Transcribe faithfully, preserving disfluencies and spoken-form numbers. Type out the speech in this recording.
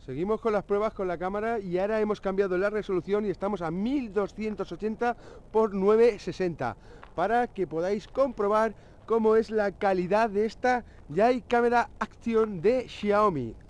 Seguimos con las pruebas con la cámara y ahora hemos cambiado la resolución y estamos a mil doscientos ochenta por novecientos sesenta para que podáis comprobar cómo es la calidad de esta Jai Camera Action de Xiaomi.